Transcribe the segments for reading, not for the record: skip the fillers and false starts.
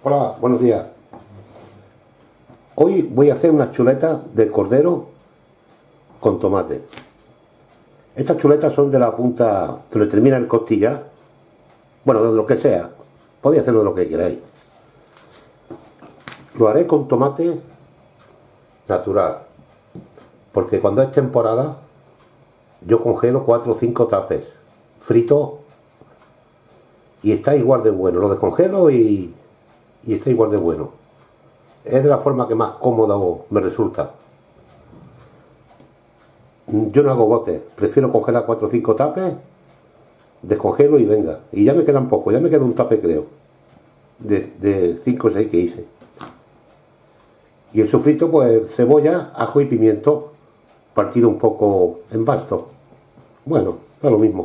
Hola, buenos días. Hoy voy a hacer unas chuletas de cordero con tomate. Estas chuletas son de la punta que le termina el costilla. Bueno, de lo que sea. Podéis hacerlo de lo que queráis. Lo haré con tomate natural. Porque cuando es temporada, yo congelo 4 o 5 tapes fritos y está igual de bueno. Lo descongelo y está igual de bueno. Es de la forma que más cómodo me resulta. Yo no hago botes, prefiero congelar 4 o 5 tapes, descongelo y venga. Y ya me quedan pocos, ya me queda un tape creo, de 5 o 6 que hice. Y el sofrito, pues cebolla, ajo y pimiento, partido un poco en vaso. Bueno, da lo mismo.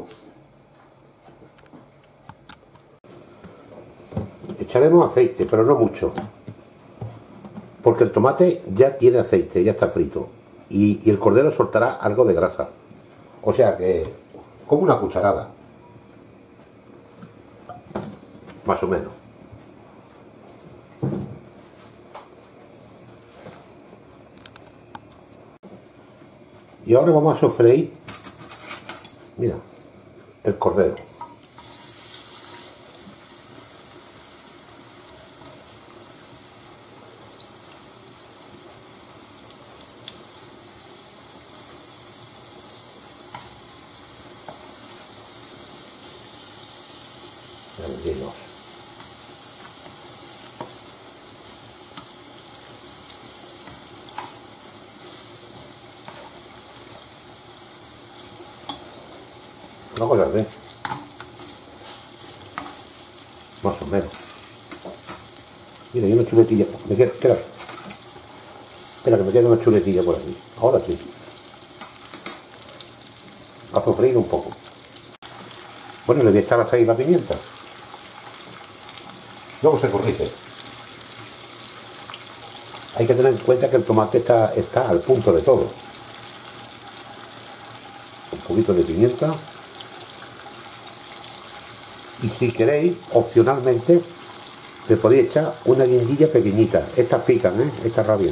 Echaremos aceite, pero no mucho. Porque el tomate ya tiene aceite, ya está frito. Y el cordero soltará algo de grasa. O sea que, como una cucharada. Más o menos. Y ahora vamos a sofreír, mira, el cordero. Tranquilos. Una cosa así. Más o menos. Mira, hay una chuletilla. Espera que me queda una chuletilla por aquí. Ahora sí. A sofreír un poco. Bueno, le voy a echar a la pimienta. Luego se corrige. Hay que tener en cuenta que el tomate está al punto de todo. Un poquito de pimienta. Y si queréis, opcionalmente, le podéis echar una guindilla pequeñita. Estas pican, estas rabian.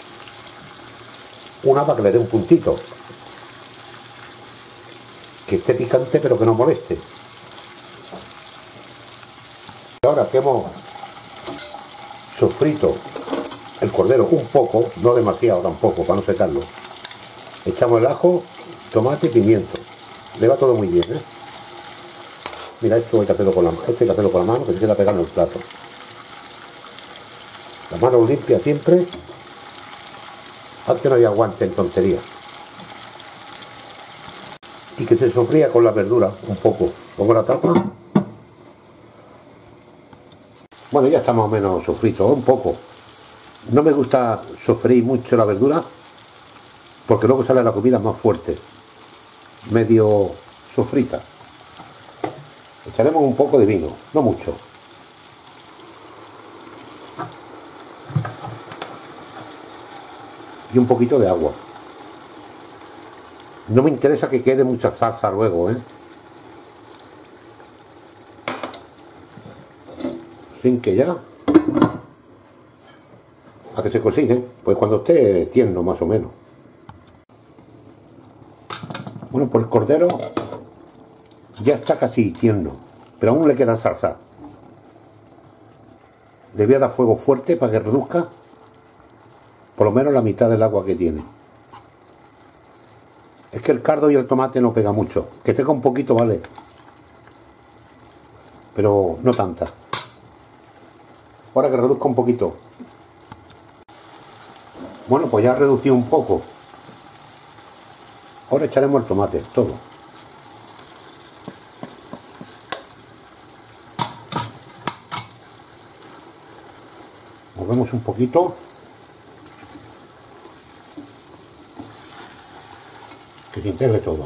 Una para que le dé un puntito. Que esté picante pero que no moleste. Ahora que hemos sofrito el cordero un poco, no demasiado tampoco, para no secarlo, echamos el ajo, tomate y pimiento. Le va todo muy bien, Mira, esto hay que hacerlo con la mano, que se queda pegado en el plato. La mano limpia siempre. Antes no había guante en tontería. Y que se sofría con la verdura un poco. Pongo la tapa. Bueno, ya está más o menos sofrito, un poco. No me gusta sofreír mucho la verdura porque luego sale la comida más fuerte. Medio sofrita. Echaremos un poco de vino, no mucho. Y un poquito de agua. No me interesa que quede mucha salsa luego, Sin que ya, a que se cocine, pues cuando esté tierno más o menos. Bueno, pues el cordero ya está casi tierno, pero aún le queda salsa. Le voy a dar fuego fuerte para que reduzca por lo menos la mitad del agua que tiene. Es que el cardo y el tomate no pega mucho. Que tenga un poquito, vale, pero no tanta. Ahora que reduzca un poquito. Bueno, pues ya reducido un poco. Ahora echaremos el tomate, todo. Movemos un poquito. Que se integre todo.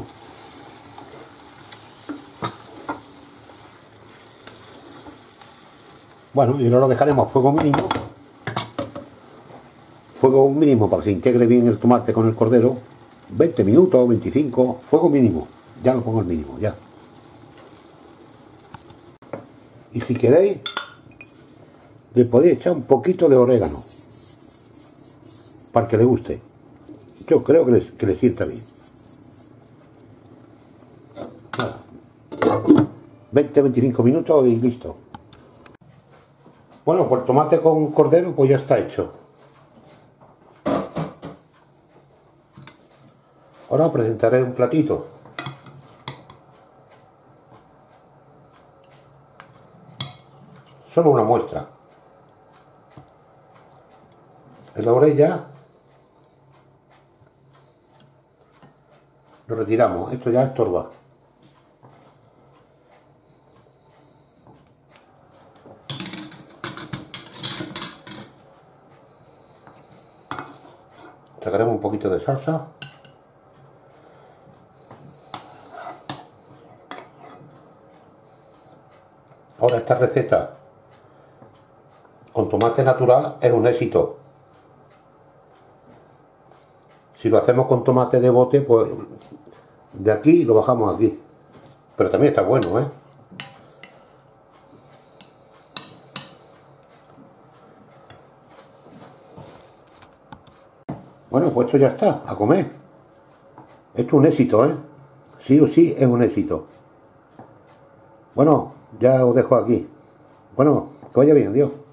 Bueno, y ahora lo dejaremos a fuego mínimo. Fuego mínimo para que se integre bien el tomate con el cordero. 20 minutos, 25, fuego mínimo. Ya lo pongo al mínimo, ya. Y si queréis, Le podéis echar un poquito de orégano para que le guste. Yo creo que le sienta bien. 20-25 minutos y listo. Bueno, pues el tomate con cordero pues ya está hecho. Ahora presentaré un platito. Solo una muestra. En la orilla lo retiramos. Esto ya estorba. Sacaremos un poquito de salsa. Ahora esta receta con tomate natural es un éxito. Si lo hacemos con tomate de bote, pues de aquí lo bajamos aquí. Pero también está bueno, ¿eh? Bueno, pues esto ya está, a comer. Esto es un éxito, ¿eh? Sí o sí es un éxito. Bueno, ya os dejo aquí. Bueno, que vaya bien, adiós.